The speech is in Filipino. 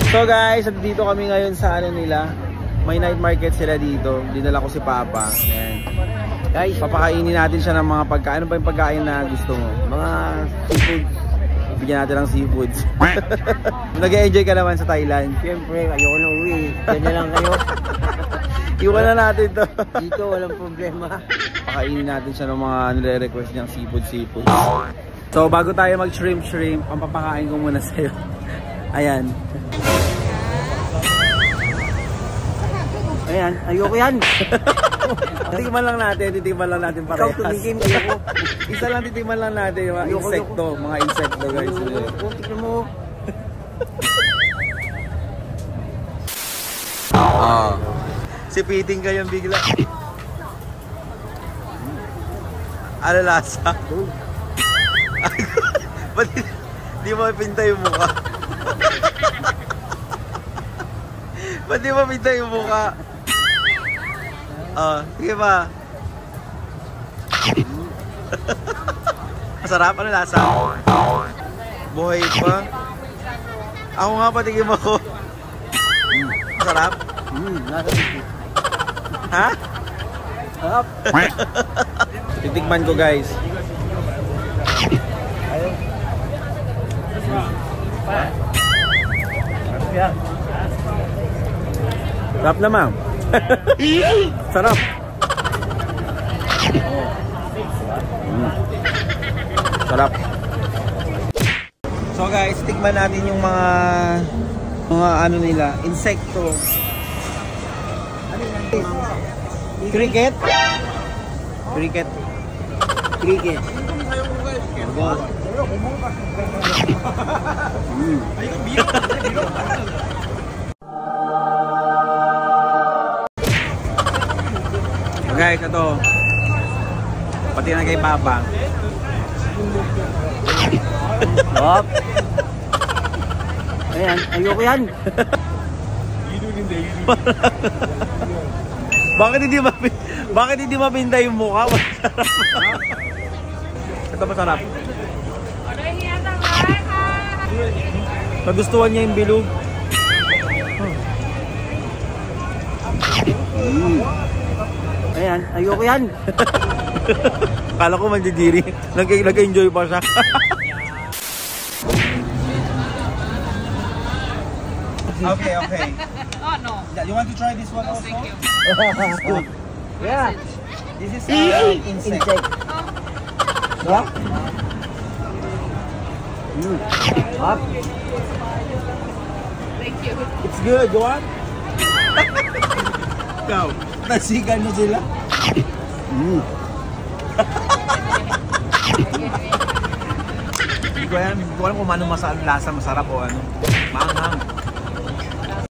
So guys, dito kami ngayon sa ano nila. May night market sila dito. Dinala ko si Papa. Ayan. Guys, papakainin natin siya ng mga pagkain. Ano ba yung pagkain na gusto mo? Mga seafoods. Bigyan natin ng seafoods. Nag-enjoy ka naman sa Thailand. Siyempre, ayoko na uwi. Diyan na lang kayo. Iwan na natin to. Dito, walang problema. Pakainin natin siya ng mga nire-request niyang seafood. So bago tayo mag-shrimp, ang papakain ko muna sa'yo. Ayan. Ayan, ayoko yan. Titikman lang natin parehas. Ikaw tumingin, ayoko. Isa lang titikman lang natin yung mga insekto. Mga insekto guys. Tignan mo. Sipiting ka yung bigla. Ano lasa? Ba't di mo pinta yung mukha? Ba't di mo pinta yung mukha? Sige ba? Masarap? Ano lasa? Buhay pa? Ako nga patigim ako. Masarap? Nasa dito. Ha? Sarap. Titikman ko guys. Ayun. Sarap yan. Sarap naman. Sarap. Sarap. So guys, tikman natin yung mga ano nila, insekto. Cricket? Cricket. Cricket. Guys, ito. Pati na kay Papa. Hop. Ayan, ayoko yan. Bakit hindi mapinta yung mukha? Ito masarap. Nagustuhan niya yung bilog. Ayan, ayoko yan. Kala ko mandidiri. Nag-enjoy pa siya. Okay. Oh no. You want to try this one also? Thank you. Yeah. This is insect. Yeah. Hop. Thank you. It's good. You want? Ikaw, nasigan na sila. Hindi ko alam kung ano lasa, masarap o ano. Maanghang.